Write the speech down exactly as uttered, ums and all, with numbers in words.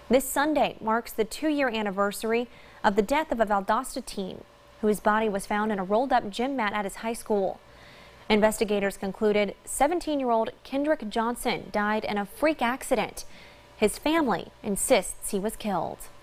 This Sunday marks the two-year anniversary of the death of a Valdosta teen whose body was found in a rolled-up gym mat at his high school. Investigators concluded seventeen-year-old Kendrick Johnson died in a freak accident. His family insists he was killed.